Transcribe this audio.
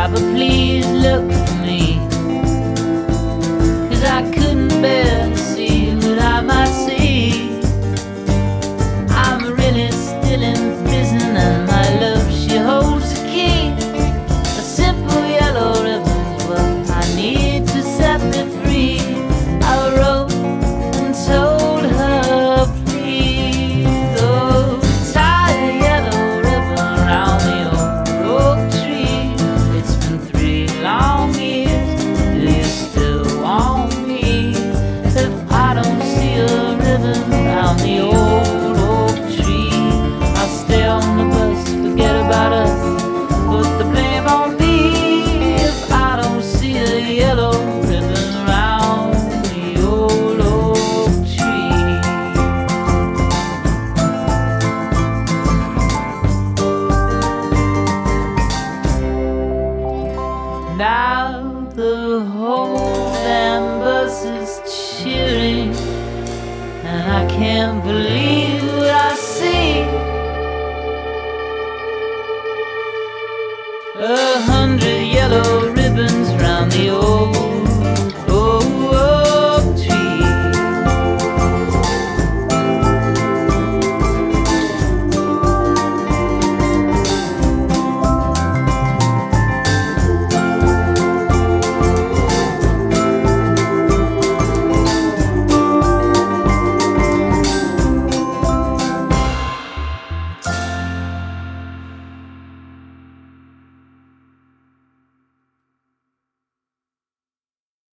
but please look for me, 'cause I couldn't bear to see what I might see. I'm really still in prison, and my love, she holds the key. A simple yellow ribbon's what I need to set me free. I wrote and told her, please, oh, tie a yellow ribbon around the old oak tree. It's been 3 long years, do you still want me? If I don't see a ribbon around the old oak tree, I'll stay on the bus, forget about us, put the blame on me. If I don't see a yellow ribbon around the old oak tree. Now the whole damn bus is cheering, and I can't believe what I see.